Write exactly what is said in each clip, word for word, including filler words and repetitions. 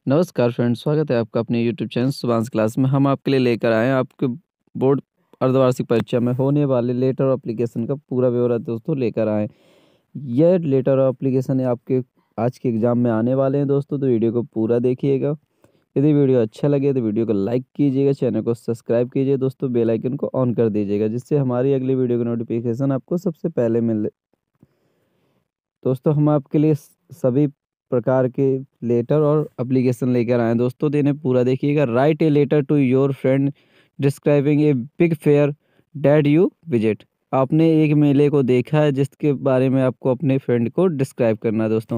नमस्कार फ्रेंड्स, स्वागत है आपका अपने यूट्यूब चैनल सुभाष क्लास में। हम आपके लिए लेकर आए हैं आपके बोर्ड अर्धवार्षिक परीक्षा में होने वाले लेटर और एप्लीकेशन का पूरा ब्यौरा दोस्तों लेकर आए। यह लेटर और एप्लीकेशन आपके आज के एग्जाम में आने वाले हैं दोस्तों, तो वीडियो को पूरा देखिएगा। यदि वीडियो अच्छा लगे तो वीडियो को लाइक कीजिएगा, चैनल को सब्सक्राइब कीजिए दोस्तों, बेल आइकन को ऑन कर दीजिएगा जिससे हमारी अगली वीडियो की नोटिफिकेशन आपको सबसे पहले मिले। दोस्तों हम आपके लिए सभी प्रकार के लेटर और एप्लीकेशन लेकर आए हैं दोस्तों, तो इन्हें पूरा देखिएगा। Write a letter to your friend describing a big fair that you visit. आपने एक मेले को देखा है जिसके बारे में आपको अपने फ्रेंड को डिस्क्राइब करना है दोस्तों।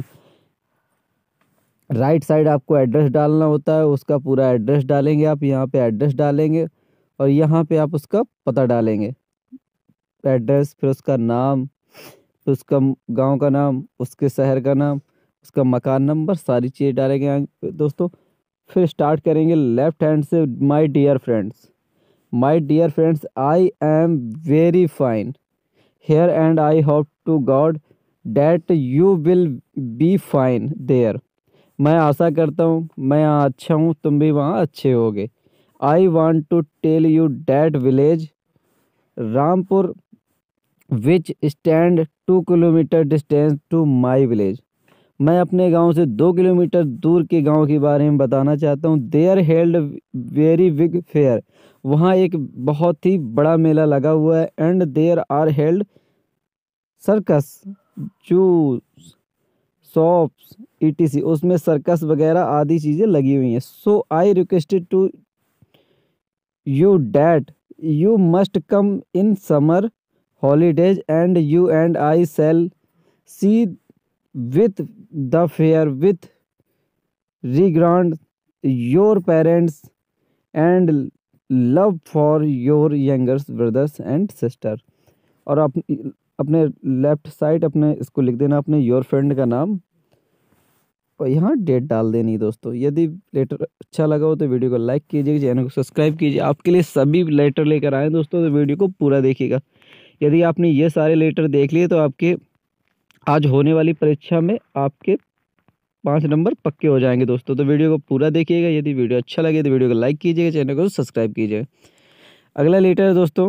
राइट साइड आपको एड्रेस डालना होता है, उसका पूरा एड्रेस डालेंगे आप, यहाँ पे एड्रेस डालेंगे और यहाँ पे आप उसका पता डालेंगे। एड्रेस, फिर उसका नाम, फिर उसका गांव का नाम, उसके शहर का नाम, उसका मकान नंबर, सारी चीज़ डालेंगे यहाँ दोस्तों। फिर स्टार्ट करेंगे लेफ्ट हैंड से। My dear friends, my dear friends, I am very fine here and I hope to God that you will be fine there. मैं आशा करता हूँ मैं यहाँ अच्छा हूँ, तुम भी वहाँ अच्छे होगे। I want to tell you that village Rampur which stand two kilometre distance to my village. मैं अपने गांव से दो किलोमीटर दूर के गांव के बारे में बताना चाहता हूँ। There held very big fair, वहाँ एक बहुत ही बड़ा मेला लगा हुआ है। And there are held circus, juice, shops, etc, उसमें सर्कस वगैरह आदि चीज़ें लगी हुई हैं। So I requested to you that you must come in summer holidays and you and I shall see with the fair with regard your parents and love for your younger brothers and sister। और अप, अपने left side अपने इसको लिख देना, अपने your friend का नाम और यहाँ डेट डाल देनी दोस्तों। यदि लेटर अच्छा लगा हो तो वीडियो को लाइक कीजिए, चैनल को सब्सक्राइब कीजिए। आपके लिए सभी लेटर लेकर आए दोस्तों, तो वीडियो को पूरा देखिएगा। यदि आपने ये सारे लेटर देख लिए तो आपके आज होने वाली परीक्षा में आपके पाँच नंबर पक्के हो जाएंगे दोस्तों, तो वीडियो को पूरा देखिएगा। यदि वीडियो अच्छा लगे तो वीडियो को लाइक कीजिएगा, चैनल को सब्सक्राइब कीजिएगा। अगला लेटर है दोस्तों,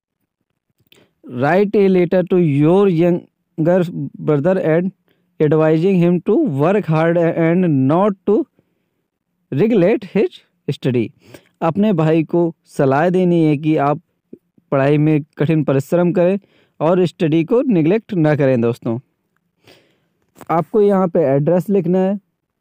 write a letter to your younger brother and advising him to work hard and not to neglect his study. अपने भाई को सलाह देनी है कि आप पढ़ाई में कठिन परिश्रम करें और स्टडी को निगलेक्ट ना करें दोस्तों। आपको यहाँ पे एड्रेस लिखना है,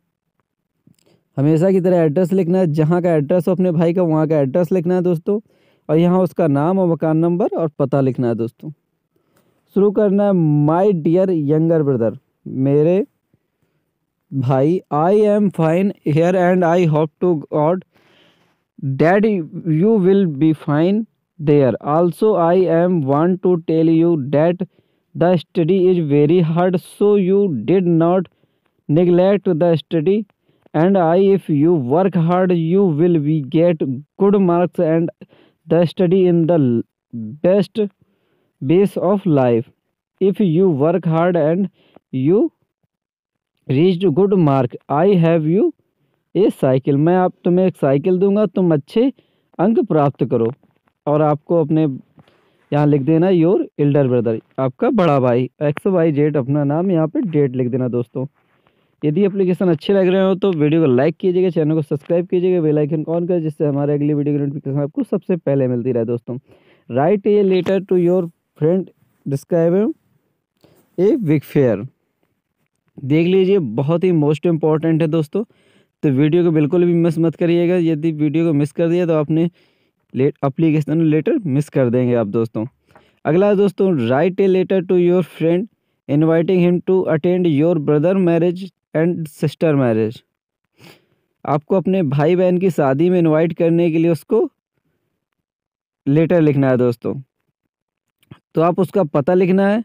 हमेशा की तरह एड्रेस लिखना है। जहाँ का एड्रेस हो अपने भाई का वहाँ का एड्रेस लिखना है दोस्तों, और यहाँ उसका नाम और मकान नंबर और पता लिखना है दोस्तों। शुरू करना है, माय डियर यंगर ब्रदर, मेरे भाई, I am fine here and I hope to God that you will be fine there. Also I am want to tell you that the study is very hard, so you did not neglect the study, and I if you work hard you will be get good marks and the study in the best base of life. If you work hard and you reached good mark, I have you a cycle। मैं आप तुम्हें एक cycle दूंगा, तुम अच्छे अंक प्राप्त करो। और आपको अपने यहाँ लिख देना योर एल्डर ब्रदर, आपका बड़ा भाई, एक्स वाई जेड अपना नाम, यहाँ पे डेट लिख देना दोस्तों। यदि एप्लीकेशन अच्छे लग रहे हो तो वीडियो को लाइक कीजिएगा, चैनल को सब्सक्राइब कीजिएगा, बेल आइकन ऑन कर जिससे हमारे अगली वीडियो की नोटिफिकेशन आपको सबसे पहले मिलती रहे दोस्तों। Write a letter to your friend describe a big fair, देख लीजिए, बहुत ही मोस्ट इम्पॉर्टेंट है दोस्तों, तो वीडियो को बिल्कुल भी मिस मत करिएगा। यदि वीडियो को मिस कर दिया तो आपने लेट एप्लीकेशन लेटर मिस कर देंगे आप दोस्तों। अगला दोस्तों, write a letter to your friend inviting him to attend your brother marriage and sister marriage. आपको अपने भाई बहन की शादी में इनवाइट करने के लिए उसको लेटर लिखना है दोस्तों। तो आप उसका पता लिखना है,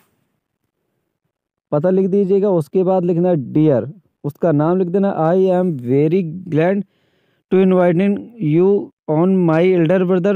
पता लिख दीजिएगा। उसके बाद लिखना है डियर, उसका नाम लिख देना। I am very glad to inviting you on my elder brother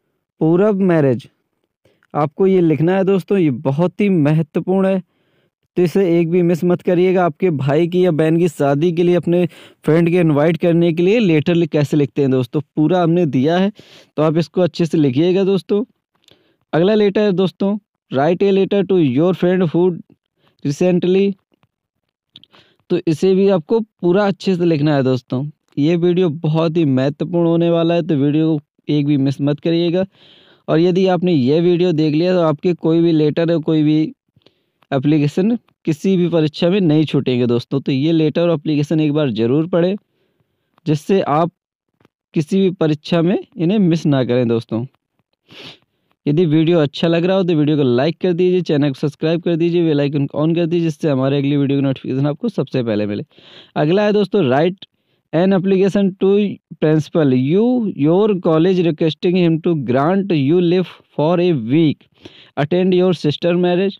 Purab marriage. आपको ये लिखना है दोस्तों, ये बहुत ही महत्वपूर्ण है। तो इसे एक भी मिस मत करिएगा। आपके भाई की या बहन की शादी के लिए अपने फ्रेंड के इनवाइट करने के लिए लेटर कैसे लिखते हैं दोस्तों, पूरा हमने दिया है, तो आप इसको अच्छे से लिखिएगा दोस्तों। अगला लेटर है दोस्तों, write a letter to your friend who recently. तो इसे भी आपको पूरा अच्छे से लिखना है दोस्तों। ये वीडियो बहुत ही महत्वपूर्ण होने वाला है, तो वीडियो को एक भी मिस मत करिएगा। और यदि आपने ये वीडियो देख लिया तो आपके कोई भी लेटर या कोई भी एप्लीकेशन किसी भी परीक्षा में नहीं छूटेंगे दोस्तों। तो ये लेटर और एप्लीकेशन एक बार ज़रूर पढ़ें, जिससे आप किसी भी परीक्षा में इन्हें मिस ना करें दोस्तों। यदि वीडियो अच्छा लग रहा हो तो वीडियो को लाइक कर दीजिए, चैनल को सब्सक्राइब कर दीजिए, बेल आइकन को ऑन कर दीजिए, जिससे हमारे अगली वीडियो की नोटिफिकेशन आपको सबसे पहले मिले। अगला है दोस्तों, write an application to principal you your college requesting him to grant you leave for a week attend your sister marriage.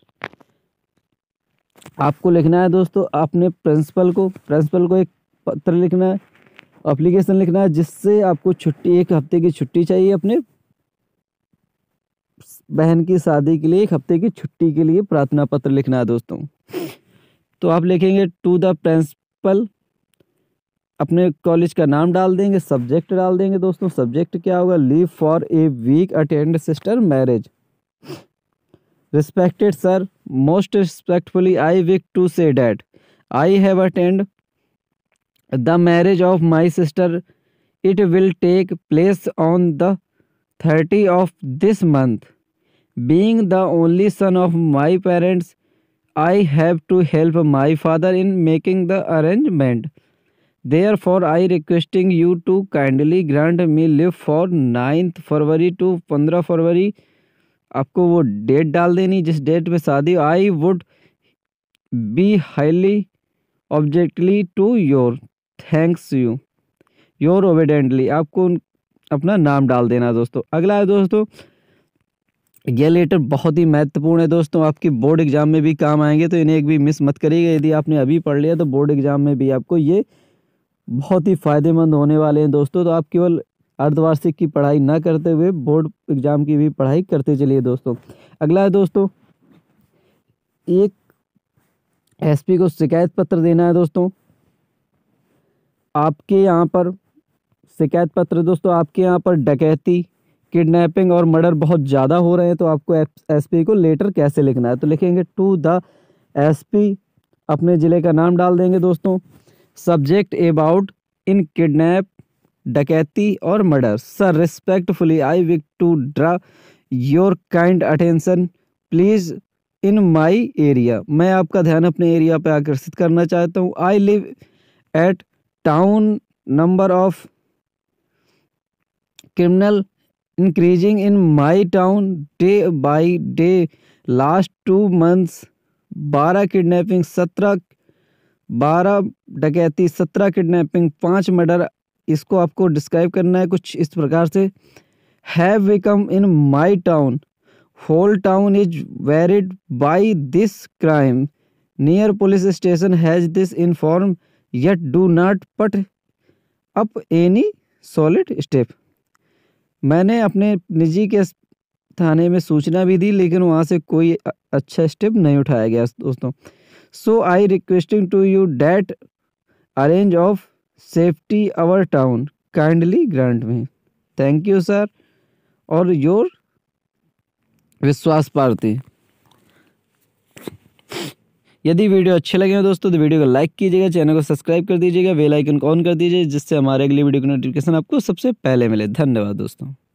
आपको लिखना है दोस्तों, आपने प्रिंसिपल को प्रिंसिपल को एक पत्र लिखना है, एप्लीकेशन लिखना है, जिससे आपको छुट्टी, एक हफ्ते की छुट्टी चाहिए अपने बहन की शादी के लिए। एक हफ्ते की छुट्टी के लिए प्रार्थना पत्र लिखना है दोस्तों। तो आप लिखेंगे टू द प्रिंसिपल, अपने कॉलेज का नाम डाल देंगे, सब्जेक्ट डाल देंगे दोस्तों। सब्जेक्ट क्या होगा, leave for a week attend sister marriage. Respected sir, most respectfully I wish to say that I have attend the marriage of my sister. It will take place on the thirty of this month. Being the only son of my parents, I have to help my father in making the arrangement. Therefore, I requesting you to kindly grant me leave for ninth February to पंद्रह फरवरी। आपको वो date डाल देनी जिस date में शादी। I would be highly objectly to your thanks you your obediently। आपको अपना नाम डाल देना दोस्तों। अगला है दोस्तों, ये लेटर बहुत ही महत्वपूर्ण है दोस्तों, आपकी बोर्ड एग्जाम में भी काम आएंगे, तो इन्हें एक भी मिस मत करिएगा। यदि आपने अभी पढ़ लिया तो बोर्ड एग्जाम में भी आपको ये बहुत ही फायदेमंद होने वाले हैं दोस्तों। तो आप केवल अर्धवार्षिक की पढ़ाई ना करते हुए बोर्ड एग्जाम की भी पढ़ाई करते चलिए दोस्तों। अगला है दोस्तों, एक एसपी को शिकायत पत्र देना है दोस्तों। आपके यहाँ पर शिकायत पत्र दोस्तों, आपके यहाँ पर डकैती, किडनैपिंग और मर्डर बहुत ज़्यादा हो रहे हैं, तो आपको एसपी को लेटर कैसे लिखना है, तो लिखेंगे टू द एसपी, अपने ज़िले का नाम डाल देंगे दोस्तों। सब्जेक्ट अबाउट इन किडनैप, डकैती और murder. Sir, respectfully I wish to draw your kind attention please in my area. मैं आपका ध्यान अपने एरिया पर आकर्षित करना चाहता हूँ। I live at town number of criminal increasing in my town day by day last two months। बारह किडनैपिंग, सत्रह बारह डकैती, सत्रह किडनैपिंग, पाँच मर्डर। इसको आपको डिस्क्राइब करना है कुछ इस प्रकार से। Have become in my town, whole town is worried by this crime. Near police station has this inform yet do not put up any solid step. मैंने अपने निजी के थाने में सूचना भी दी, लेकिन वहाँ से कोई अच्छा स्टेप नहीं उठाया गया दोस्तों। So I requesting to you that arrange of safety our town kindly grant me. Thank you sir और योर विश्वास पार्टी। यदि वीडियो अच्छे लगे हो दोस्तों तो वीडियो को लाइक कीजिएगा, चैनल को सब्सक्राइब कर दीजिएगा, बेल आइकन को ऑन कर दीजिए, जिससे हमारे अगली वीडियो की नोटिफिकेशन आपको सबसे पहले मिले। धन्यवाद दोस्तों।